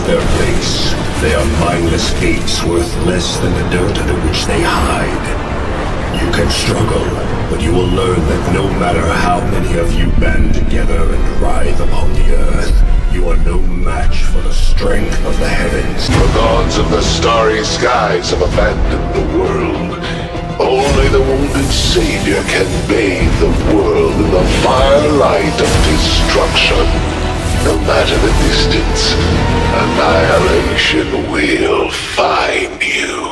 their base. They are mindless apes worth less than the dirt under which they hide. You can struggle, but you will learn that no matter how many of you band together and writhe upon the earth, you are no match for the strength of the heavens. The gods of the starry skies have abandoned the world. Only the wounded savior can bathe the world in the firelight of destruction. No matter the distance, annihilation will find you.